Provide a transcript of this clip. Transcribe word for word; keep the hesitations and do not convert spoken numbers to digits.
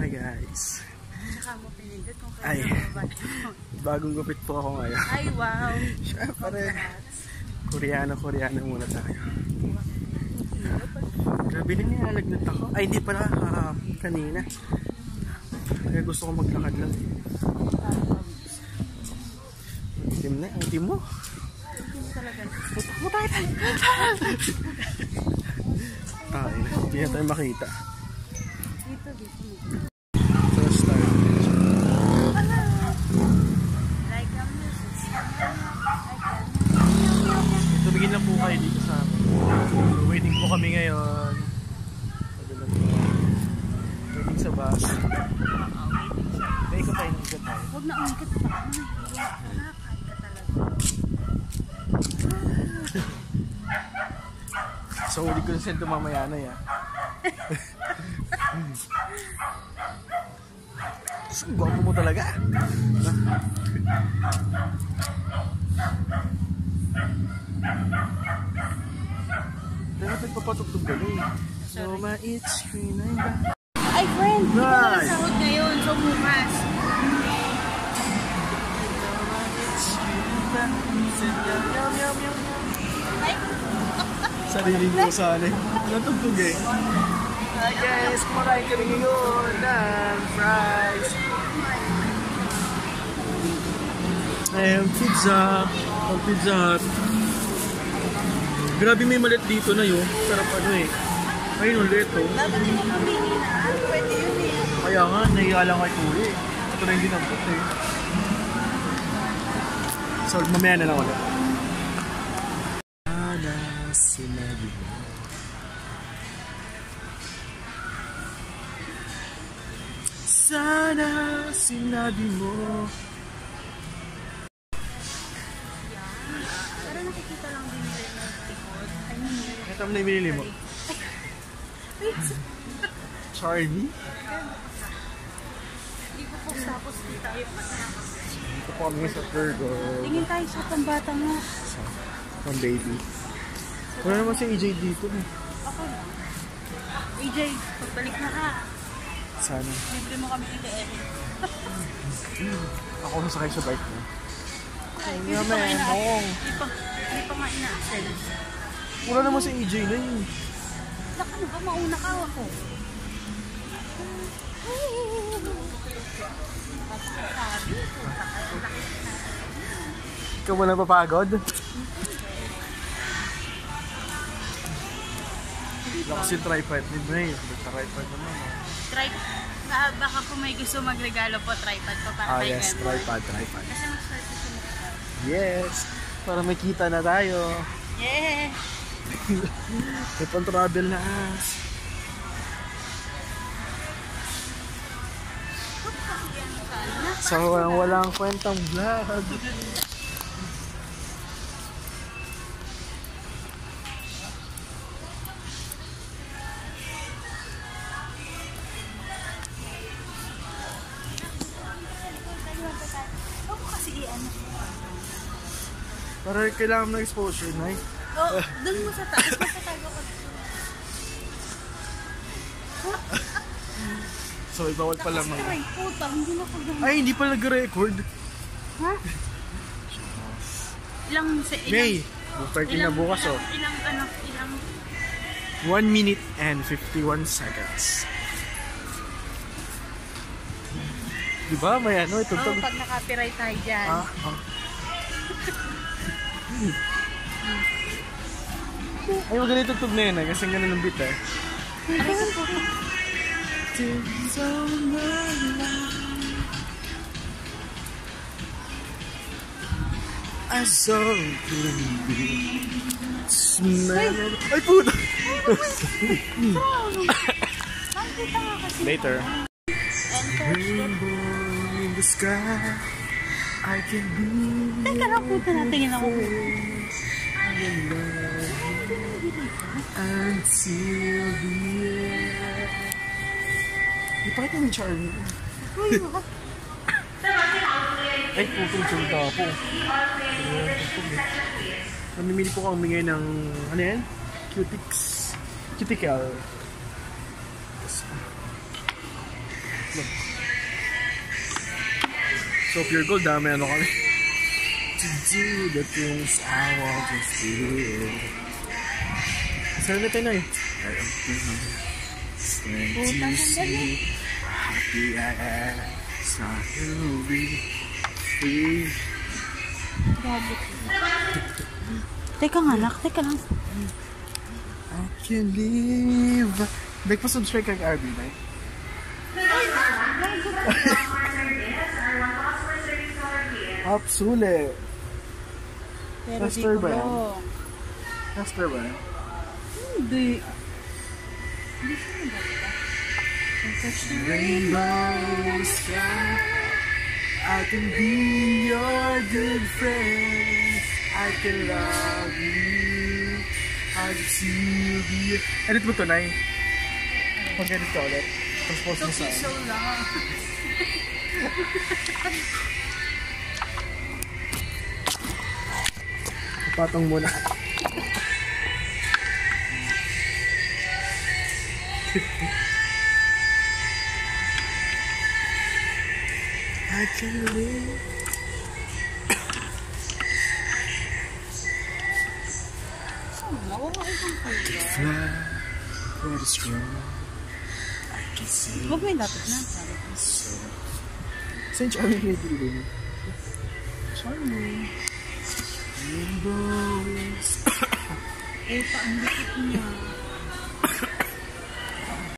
guys. Saka mo pinindot kung ay, bagong gupit po ako ngayon. Ay wow. Siyempre, Koreano-Koreano muna tayo. Grabe na niya, nalagnat ako. Ay, hindi pala uh, kanina. Kaya gusto ko maglakad lang. Ang itim na, ang itim mo. Itim talaga. Putak mo tayo tayo. Tayo na, hindi na tayo makita. Dito, dito. So, start. Like a music. Tumigin lang po kayo dito sa amin. So, waiting po kami ngayon. Waiting sa bus. May ikaw tayo ng ikat tayo. Huwag na umikot pa. Nakakain ka talaga. So, uli ko na sento mamaya na yan. Ang gwapo mo talaga. Pero nagpapatugtog ka na eh. So, ma-it's screen na yun. Ay, friend! Hindi ko na sahod ngayon. So, bukas. Ay! Sariling ko sana eh. Natugtog eh. Hi guys! Kumakain kami ngayon ng fries. Ayun, pizza. Pag pizza hut. Grabe may malit dito na yun. Sarap ano eh. Ayun ulit oh. Dapat din yung pamili na. Pwede yun eh. Kaya nga, nahiya lang kay Tuli. Ito na hindi nampot eh. So, mamaya na lang ulit. Sana sinabi mo. Sana sinabi mo. Pero nakikita lang din nila yung likod. I mean, Ito mo na yung binili mo. Charmy? hindi ko po tapos dito. Ito po kami sa Virgo. Tingin tayo sa pambata mo. Pang baby. Wala naman si A J dito. Ako lang. A J, pagbalik na ha. Sana. Libre mo kami ito eh. Ako masakay sa bike mo. Ay, Hindi hindi pa nga naman, ina- mong. Hindi pa, hindi pa nga ina-accel. Wala naman si A J na yun. Laka ano ba? Mauna ka ako. Sabi ko, Ikaw mo napapagod? Wala kasi tripod ni Bray. Tripod naman. Try, ah, baka kung may gusto magregalo po, tripod po para Ah may yes, ganun. tripod, tripod. Kasi mas swerte siya magregalo. Yes! Para makita na tayo. Yeah! May pang-travel na as. Sa walang walang kwentang vlog. Ako kasi i-ano. Para kailangan ng exposure, Nay. Oh, dun mo sa taas. Masatago ko. So, bawal pala mag... Ay, puta. Hindi na ko ganun. Ay, hindi pala nag-record. Ha? Ilang... Sa, ilang May! thirty na bukas, ilang, oh. Ilang, ano, ilang... one minute and fifty-one seconds. Diba? May ano, ito. Oh, pag naka-copyright tayo dyan. Ah, ah. Ay, wag ganito tug na yun eh. Kasi ganun ang beat eh. Ay, ko po. I saw you smell of... Ay, puta! Nakikita nga kasi. Later. Enter. Rainbow in the sky I can be. Teka lang, puta natin ako. Until the end. Di pa kita yung charm. Ay, putong sulta po. Namimili po kami ngayon ng, ano yan? Cutics. Cuticle. So, pure gold, dami ano kami. To do the things I want to do. Saan na tayo na eh? I am when you see happy I am. So you'll be free. Grabe. Teka nga, nak. Teka lang. I can live. Nagpa-subscribe kay R B, na eh? Absolute. Pero di Master ko ba yan? mo. Master ba? Hindi. Hindi siya maganda. Rainbow sky, I can be your good friend. I can love you. I can see you be. Edit mo to, Nay. Pag-edit ka ulit. Tapos post mo sa akin. So lang. Patong muna. I can live. I can fly very strong. I can see. Huwag may lapit na. So. Saan charming may bilhin? Charming. Rainbows. Eh, paang likit niya.